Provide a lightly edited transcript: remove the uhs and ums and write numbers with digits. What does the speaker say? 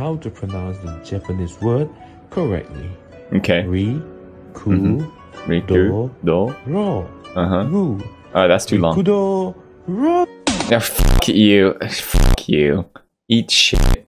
how to pronounce the Japanese word correctly. Okay. Rikudoro. That's too long. Rikudoro. Yeah, fuck you. Fuck you. Eat shit.